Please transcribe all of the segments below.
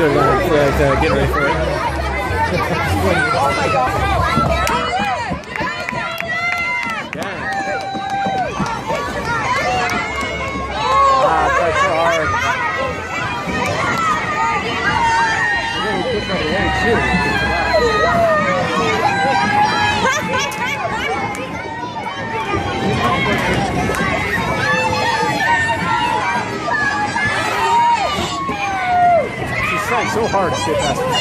They're getting ready for it. Oh my God. That's so hard. You're going to put that in too. She's trying so hard to get past it.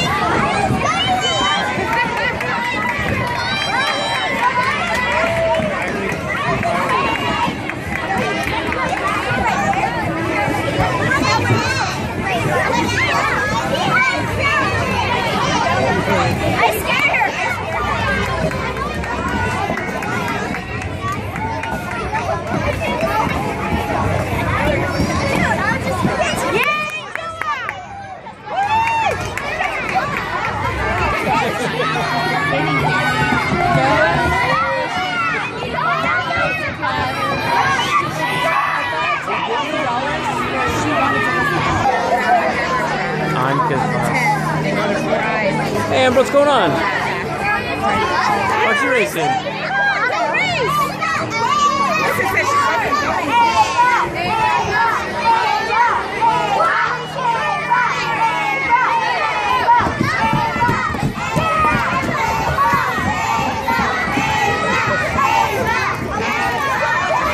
I scared her. Hey, Amber, what's going on? What's you racing?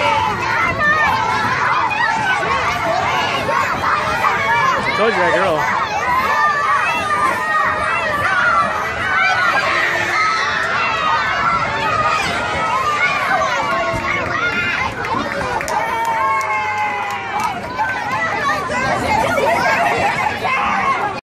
Told you that girl.